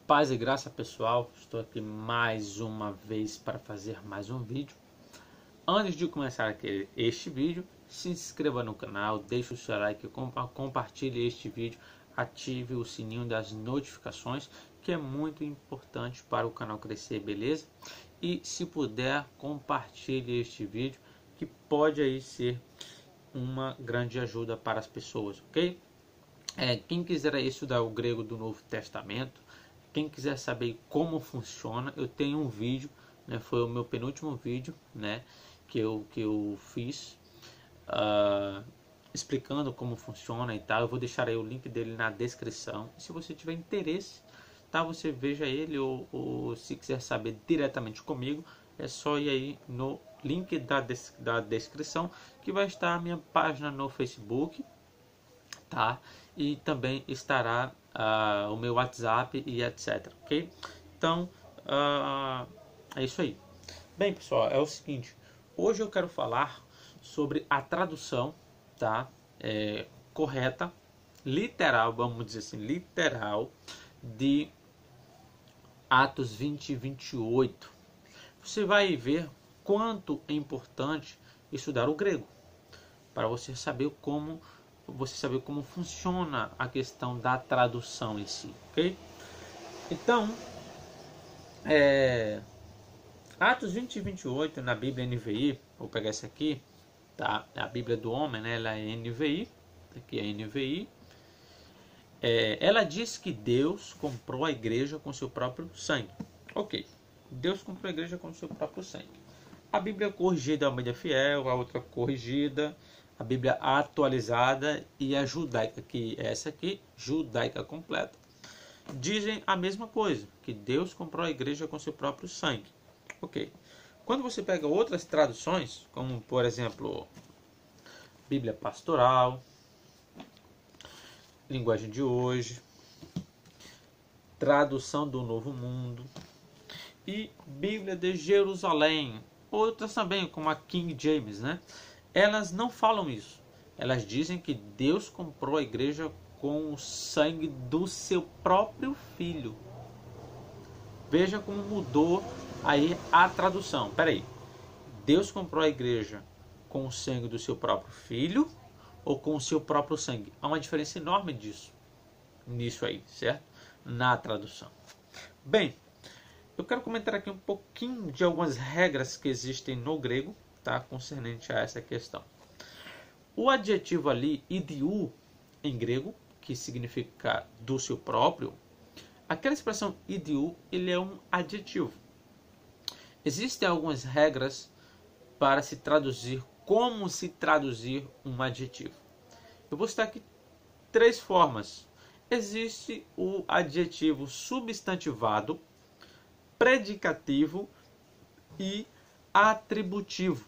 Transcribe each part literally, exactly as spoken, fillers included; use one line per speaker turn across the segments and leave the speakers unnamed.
Paz e graça, pessoal, estou aqui mais uma vez para fazer mais um vídeo. Antes de começar aqui, este vídeo, se inscreva no canal, deixe o seu like, compartilhe este vídeo, ative o sininho das notificações, que é muito importante para o canal crescer, beleza? E se puder, compartilhe este vídeo, que pode aí ser uma grande ajuda para as pessoas, ok? É, quem quiser aí estudar o grego do Novo Testamento, quem quiser saber como funciona, eu tenho um vídeo, né, foi o meu penúltimo vídeo, né, que eu, que eu fiz, uh, explicando como funciona e tal. Eu vou deixar aí o link dele na descrição. E se você tiver interesse, tá, você veja ele, ou, ou se quiser saber diretamente comigo, é só ir aí no link da, des da descrição, que vai estar a minha página no Facebook, tá? E também estará uh, o meu WhatsApp e etc, ok? Então, uh, é isso aí. Bem, pessoal, é o seguinte. Hoje eu quero falar sobre a tradução, tá? É, correta, literal, vamos dizer assim, literal, de Atos vinte e vinte e oito. Você vai ver quanto é importante estudar o grego, para você saber como você saber como funciona a questão da tradução em si, ok? Então, é, Atos vinte e vinte e oito na Bíblia N V I, vou pegar essa aqui, tá? A Bíblia do homem, né? Ela é N V I, aqui é N V I. É, ela diz que Deus comprou a igreja com seu próprio sangue. Ok, Deus comprou a igreja com seu próprio sangue. A Bíblia corrigida é a Almeida Fiel, a outra corrigida, a Bíblia atualizada e a judaica, que é essa aqui, judaica completa, dizem a mesma coisa, que Deus comprou a igreja com seu próprio sangue. Ok. Quando você pega outras traduções, como por exemplo, Bíblia Pastoral, Linguagem de Hoje, Tradução do Novo Mundo e Bíblia de Jerusalém, outras também, como a King James, né? Elas não falam isso. Elas dizem que Deus comprou a igreja com o sangue do seu próprio filho. Veja como mudou aí a tradução. Espera aí. Deus comprou a igreja com o sangue do seu próprio filho ou com o seu próprio sangue? Há uma diferença enorme disso, nisso aí, certo? Na tradução. Bem, eu quero comentar aqui um pouquinho de algumas regras que existem no grego, tá, concernente a essa questão. O adjetivo ali, idiou, em grego, que significa do seu próprio, aquela expressão idiou, ele é um adjetivo. Existem algumas regras para se traduzir, como se traduzir um adjetivo. Eu vou citar aqui três formas. Existe o adjetivo substantivado, predicativo e atributivo.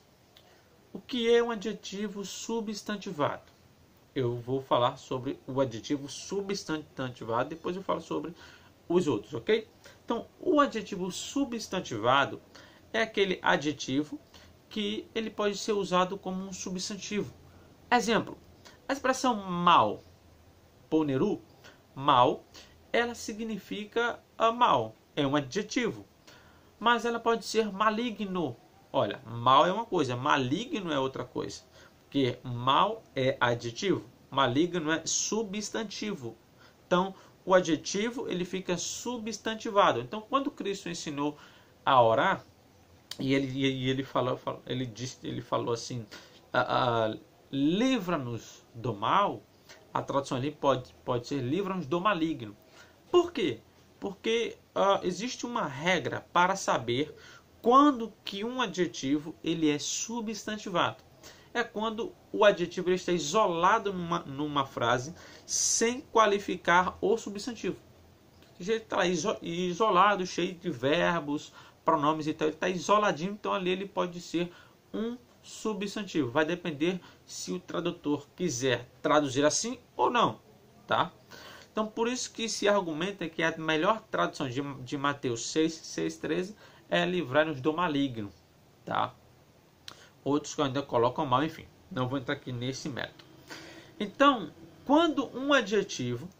O que é um adjetivo substantivado? Eu vou falar sobre o adjetivo substantivado, depois eu falo sobre os outros, ok? Então, o adjetivo substantivado é aquele adjetivo que ele pode ser usado como um substantivo. Exemplo, a expressão mal, poneru, mal, ela significa mal, é um adjetivo, mas ela pode ser maligno. Olha, mal é uma coisa, maligno é outra coisa. Porque mal é adjetivo, maligno é substantivo. Então, o adjetivo ele fica substantivado. Então, quando Cristo ensinou a orar, e ele, e ele, falou, ele, disse, ele falou assim, ah, ah, livra-nos do mal, a tradução ali pode, pode ser livra-nos do maligno. Por quê? Porque ah, existe uma regra para saber quando que um adjetivo ele é substantivado. É quando o adjetivo ele está isolado numa, numa frase sem qualificar o substantivo. Ele está isolado, cheio de verbos, pronomes e tal. Ele está isoladinho, então ali ele pode ser um substantivo. Vai depender se o tradutor quiser traduzir assim ou não, tá? Então por isso que se argumenta que a melhor tradução de, de Mateus seis, seis, treze é livrar-nos do maligno, tá? Outros que ainda colocam mal, enfim, não vou entrar aqui nesse método. Então, quando um adjetivo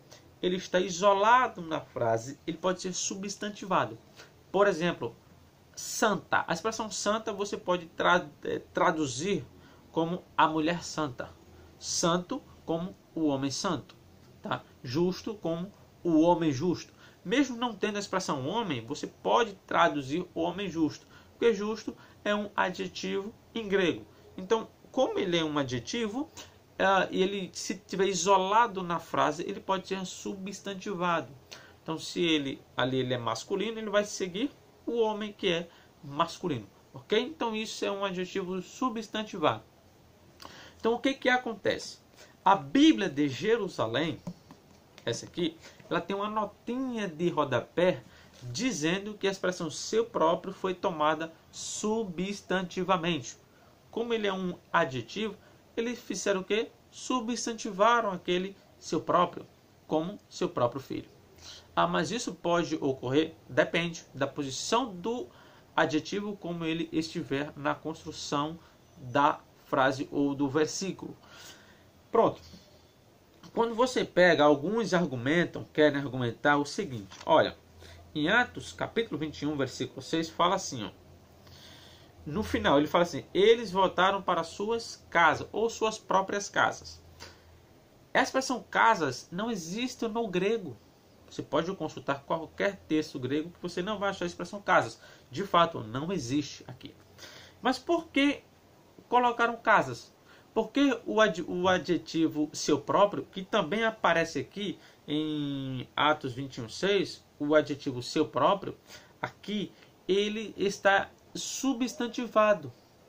ele está isolado na frase, ele pode ser substantivado. Por exemplo, santa. A expressão santa você pode tra traduzir como a mulher santa. Santo como o homem santo. Tá? Justo como o homem justo. Mesmo não tendo a expressão homem, você pode traduzir o homem justo. Porque justo é um adjetivo em grego. Então, como ele é um adjetivo, uh, ele, se estiver isolado na frase, ele pode ser substantivado. Então, se ele ali ele é masculino, ele vai seguir o homem que é masculino. Ok? Então, isso é um adjetivo substantivado. Então, o que que acontece? A Bíblia de Jerusalém, essa aqui, ela tem uma notinha de rodapé dizendo que a expressão seu próprio foi tomada substantivamente. Como ele é um adjetivo, eles fizeram o quê? Substantivaram aquele seu próprio, como seu próprio filho. Ah, mas isso pode ocorrer, depende da posição do adjetivo, como ele estiver na construção da frase ou do versículo. Pronto. Quando você pega, alguns argumentam, querem argumentar o seguinte, olha, em Atos capítulo vinte e um, versículo seis, fala assim, ó, no final ele fala assim, eles voltaram para suas casas, ou suas próprias casas. Essa expressão casas não existe no grego. Você pode consultar qualquer texto grego que você não vai achar a expressão casas. De fato, não existe aqui. Mas por que colocaram casas? Porque o, ad, o adjetivo seu próprio, que também aparece aqui em Atos vinte e um, seis, o adjetivo seu próprio, aqui ele está substantivado.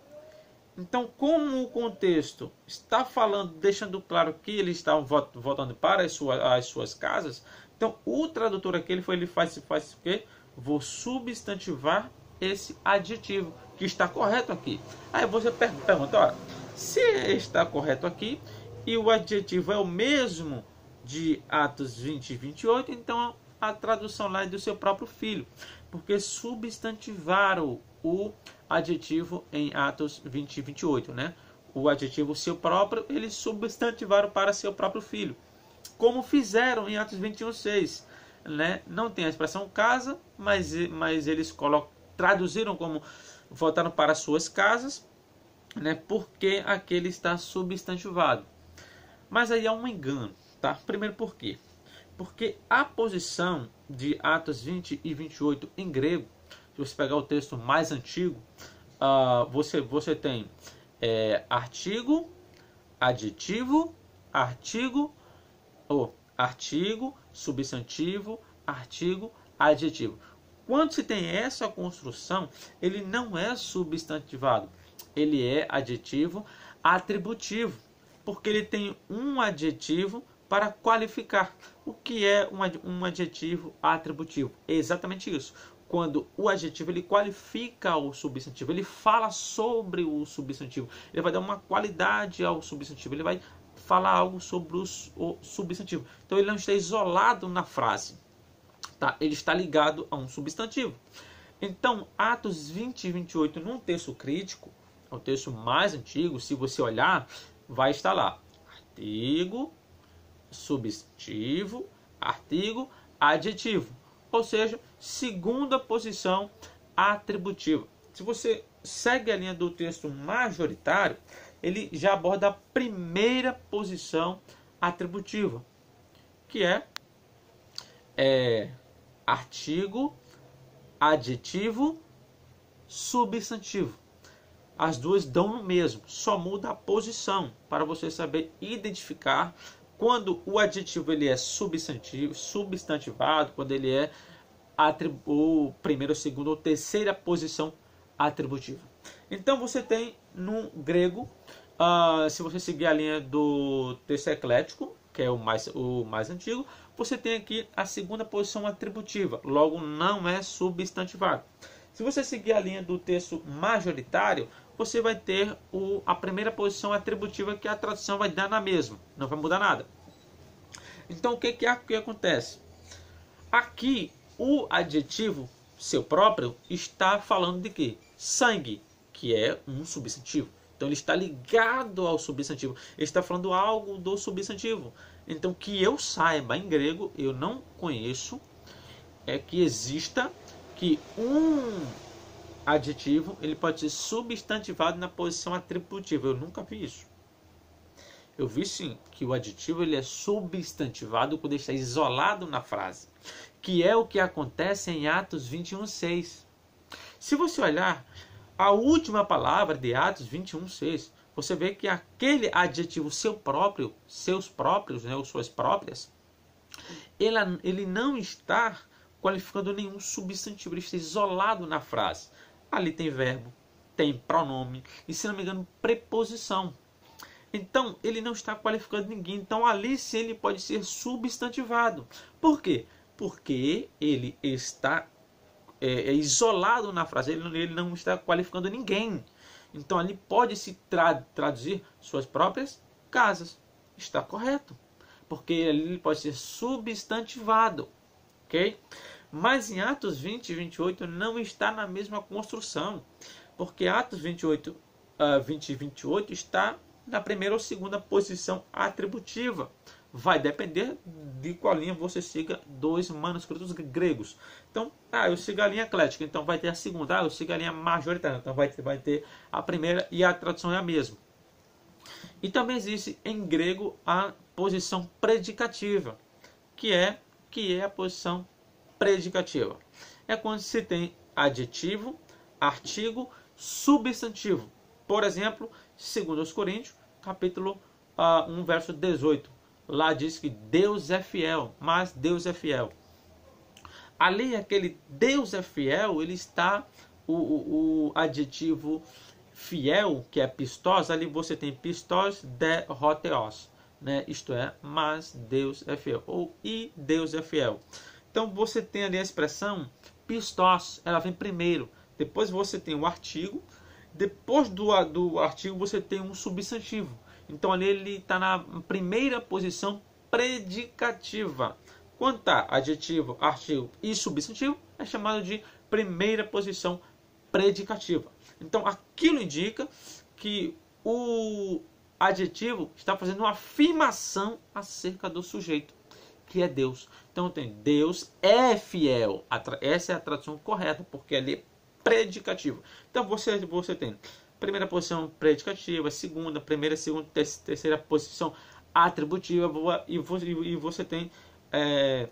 Então, como o contexto está falando, deixando claro que eles estavam voltando para as suas, as suas casas, então o tradutor aqui ele, foi, ele faz, faz o quê? Vou substantivar esse adjetivo, que está correto aqui. Aí você pergunta, olha, se está correto aqui e o adjetivo é o mesmo de Atos vinte e vinte e oito, então a tradução lá é do seu próprio filho, porque substantivaram o adjetivo em Atos vinte e vinte e oito, né? O adjetivo seu próprio, eles substantivaram para seu próprio filho, como fizeram em Atos vinte e um, seis, né? Não tem a expressão casa, mas, mas eles colocam, traduziram como voltaram para suas casas, né? Porque aquele está substantivado. Mas aí há um engano, tá? Primeiro, por quê? Porque a posição de Atos vinte e vinte e oito em grego, se você pegar o texto mais antigo, uh, você, você tem é, artigo, adjetivo, artigo, ou artigo, substantivo, artigo, adjetivo. Quando se tem essa construção, ele não é substantivado, ele é adjetivo atributivo, porque ele tem um adjetivo para qualificar. O que é um adjetivo atributivo? É exatamente isso. Quando o adjetivo ele qualifica o substantivo, ele fala sobre o substantivo, ele vai dar uma qualidade ao substantivo, ele vai falar algo sobre o substantivo. Então ele não está isolado na frase, tá? Ele está ligado a um substantivo. Então Atos vinte e vinte e oito, num texto crítico, é o texto mais antigo, se você olhar, vai estar lá artigo, substantivo, artigo, adjetivo. Ou seja, segunda posição atributiva. Se você segue a linha do texto majoritário, ele já aborda a primeira posição atributiva, que é, é artigo, adjetivo, substantivo. As duas dão no mesmo, só muda a posição para você saber identificar quando o adjetivo ele é substantivo, substantivado, quando ele é atribu primeira, segunda ou terceira posição atributiva. Então você tem no grego, uh, se você seguir a linha do texto eclético, que é o mais, o mais antigo, você tem aqui a segunda posição atributiva, logo não é substantivado. Se você seguir a linha do texto majoritário, você vai ter o, a primeira posição atributiva, que a tradução vai dar na mesma, não vai mudar nada. Então o que, que, que acontece? Aqui o adjetivo seu próprio está falando de quê? Sangue, que é um substantivo. Então ele está ligado ao substantivo, ele está falando algo do substantivo. Então, que eu saiba, em grego, eu não conheço é que exista que um adjetivo ele pode ser substantivado na posição atributiva. Eu nunca vi isso. Eu vi sim que o adjetivo ele é substantivado quando ele está isolado na frase, que é o que acontece em Atos vinte e um, seis. Se você olhar a última palavra de Atos vinte e um, seis, você vê que aquele adjetivo seu próprio, seus próprios, né, ou suas próprias, ele, ele não está qualificando nenhum substantivo, ele está isolado na frase. Ali tem verbo, tem pronome e, se não me engano, preposição. Então, ele não está qualificando ninguém. Então, ali sim ele pode ser substantivado. Por quê? Porque ele está é, é isolado na frase, ele, ele não está qualificando ninguém. Então, ali pode se tra traduzir suas próprias casas. Está correto. Porque ele pode ser substantivado. Ok? Mas em Atos vinte e vinte e oito não está na mesma construção. Porque Atos vinte e oito, uh, vinte e vinte e oito está na primeira ou segunda posição atributiva. Vai depender de qual linha você siga dos manuscritos gregos. Então, ah, eu sigo a linha eclética, então vai ter a segunda. Ah, eu sigo a linha majoritária, então vai ter, vai ter a primeira e a tradução é a mesma. E também existe em grego a posição predicativa, que é, que é a posição predicativa. É quando se tem adjetivo, artigo, substantivo. Por exemplo, segundo aos Coríntios, capítulo uh, um, verso dezoito. Lá diz que Deus é fiel, mas Deus é fiel. Ali, aquele Deus é fiel, ele está o, o, o adjetivo fiel, que é pistos, ali você tem pistos de hoteos, né? Isto é, mas Deus é fiel, ou e Deus é fiel. Então você tem ali a expressão pistos, ela vem primeiro, depois você tem o artigo, depois do, do artigo você tem um substantivo. Então ali ele está na primeira posição predicativa. Quando está adjetivo, artigo e substantivo, é chamado de primeira posição predicativa. Então aquilo indica que o adjetivo está fazendo uma afirmação acerca do sujeito, que é Deus. Então tem Deus é fiel. Essa é a tradução correta, porque ali é predicativo. Então você, você tem primeira posição predicativa, segunda, primeira, segunda, terceira posição atributiva, e você, e você tem é,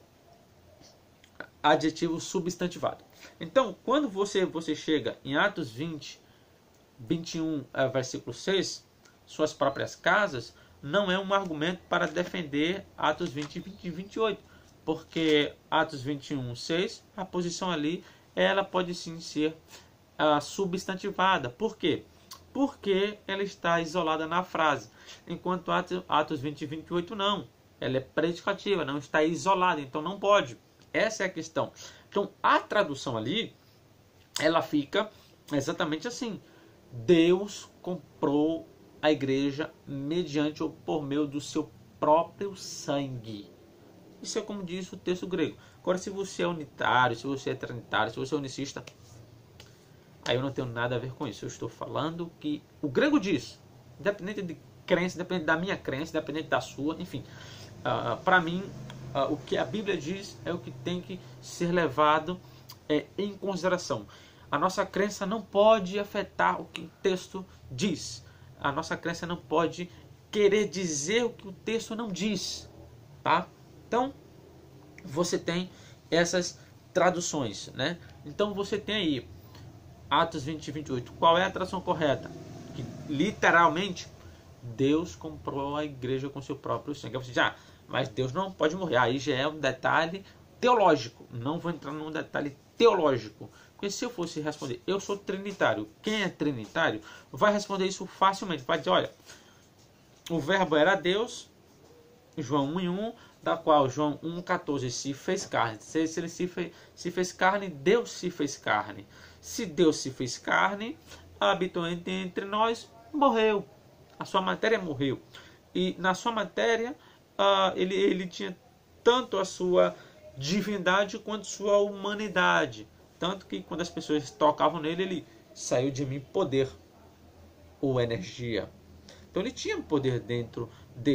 adjetivo substantivado. Então, quando você, você chega em Atos vinte, vinte e um, versículo seis, suas próprias casas, não é um argumento para defender Atos vinte, vinte e vinte e oito, porque Atos vinte e um, seis, a posição ali, ela pode sim ser uh, substantivada. Por quê? Porque ela está isolada na frase, enquanto Atos vinte e vinte e oito não. Ela é predicativa, não está isolada, então não pode. Essa é a questão. Então a tradução ali, ela fica exatamente assim: Deus comprou a igreja mediante ou por meio do seu próprio sangue. Isso é como diz o texto grego. Agora, se você é unitário, se você é trinitário, se você é unicista, aí eu não tenho nada a ver com isso. Eu estou falando que o grego diz, independente de crença, independente da minha crença, independente da sua, enfim, uh, para mim, uh, o que a Bíblia diz é o que tem que ser levado é, em consideração. A nossa crença não pode afetar o que o texto diz. A nossa crença não pode querer dizer o que o texto não diz, tá? Então, você tem essas traduções, né? Então, você tem aí Atos vinte e vinte e oito. Qual é a tradução correta? Que literalmente, Deus comprou a igreja com seu próprio sangue. Você diz, ah, mas Deus não pode morrer. Aí já é um detalhe teológico. Não vou entrar num detalhe teológico. Porque se eu fosse responder, eu sou trinitário. Quem é trinitário vai responder isso facilmente. Vai dizer, olha, o verbo era Deus, João um e um, da qual João um, quatorze se fez carne. Se, se ele se fez, se fez carne, Deus se fez carne. Se Deus se fez carne, habitou entre, entre nós, morreu. A sua matéria morreu. E na sua matéria, uh, ele, ele tinha tanto a sua divindade quanto sua humanidade. Tanto que quando as pessoas tocavam nele, ele saiu de mim poder ou energia. Então ele tinha poder dentro dele.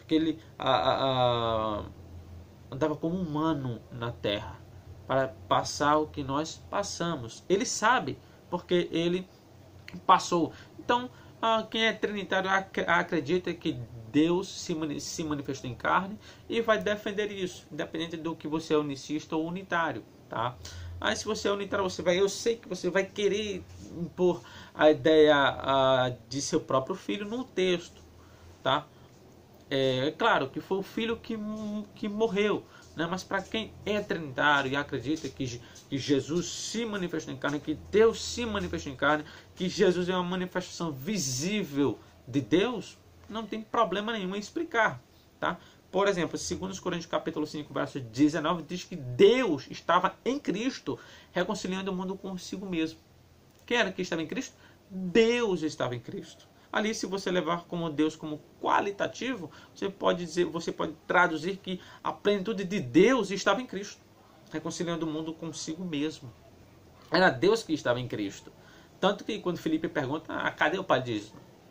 porque ele a, a, a, andava como humano na terra, para passar o que nós passamos. Ele sabe, porque ele passou. Então, quem é trinitário acredita que Deus se manifestou em carne e vai defender isso, independente do que você é unicista ou unitário, tá? Aí se você é unitário, você vai, eu sei que você vai querer impor a ideia a, de seu próprio filho no texto, tá? É, é claro que foi o filho que, que morreu, né? Mas para quem é trinitário e acredita que, que Jesus se manifestou em carne, que Deus se manifestou em carne, que Jesus é uma manifestação visível de Deus, não tem problema nenhum em explicar, tá? Por exemplo, segundo Coríntios capítulo cinco, verso dezenove, diz que Deus estava em Cristo, reconciliando o mundo consigo mesmo. Quem era que estava em Cristo? Deus estava em Cristo. Ali, se você levar como Deus como qualitativo, você pode dizer, você pode traduzir que a plenitude de Deus estava em Cristo, reconciliando o mundo consigo mesmo. Era Deus que estava em Cristo. Tanto que quando Filipe pergunta, ah, cadê o Pai? Diz,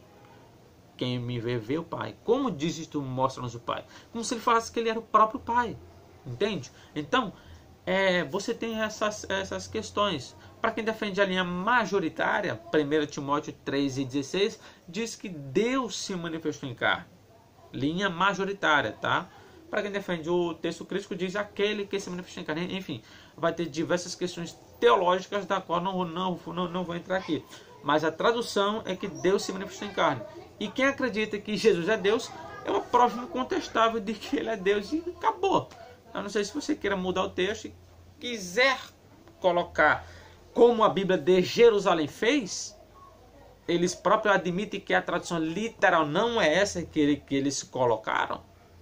quem me vê, vê o Pai. Como dizes tu, mostra-nos o Pai? Como se ele falasse que ele era o próprio Pai. Entende? Então, é, você tem essas, essas questões. Para quem defende a linha majoritária, primeiro Timóteo três e dezesseis, diz que Deus se manifestou em carne. Linha majoritária, tá? Para quem defende o texto crítico, diz aquele que se manifestou em carne. Enfim, vai ter diversas questões teológicas da qual não, não, não, não vou entrar aqui. Mas a tradução é que Deus se manifestou em carne. E quem acredita que Jesus é Deus, é uma prova incontestável de que ele é Deus e acabou. Eu não sei se você queira mudar o texto e quiser colocar como a Bíblia de Jerusalém fez, eles próprios admitem que a tradução literal não é essa que, ele, que eles colocaram.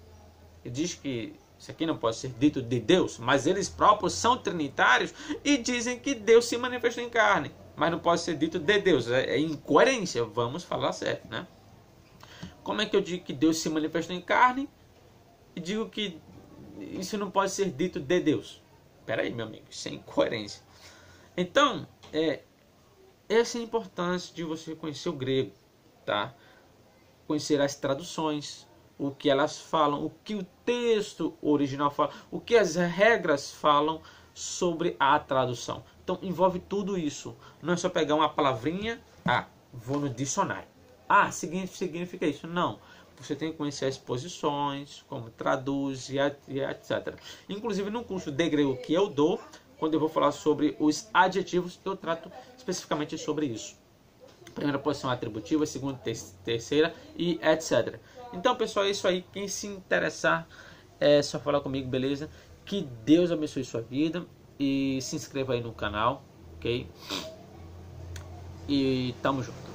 E diz que isso aqui não pode ser dito de Deus, mas eles próprios são trinitários e dizem que Deus se manifestou em carne, mas não pode ser dito de Deus. É, é incoerência, vamos falar certo, né? Como é que eu digo que Deus se manifestou em carne e digo que isso não pode ser dito de Deus? Espera aí, meu amigo, isso é incoerência. Então, é, essa é a importância de você conhecer o grego, tá? Conhecer as traduções, o que elas falam, o que o texto original fala, o que as regras falam sobre a tradução. Então, envolve tudo isso. Não é só pegar uma palavrinha, ah, vou no dicionário. Ah, significa isso. Não. Você tem que conhecer as posições, como traduz e etcétera. Inclusive, no curso de grego que eu dou, quando eu vou falar sobre os adjetivos, eu trato especificamente sobre isso. Primeira posição atributiva, segunda, terceira e etcétera. Então, pessoal, é isso aí. Quem se interessar, é só falar comigo, beleza? Que Deus abençoe sua vida e se inscreva aí no canal, ok? E tamo junto.